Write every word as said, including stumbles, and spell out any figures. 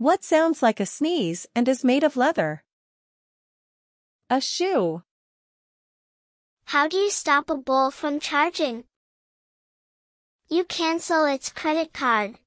What sounds like a sneeze and is made of leather? A shoe. How do you stop a bull from charging? You cancel its credit card.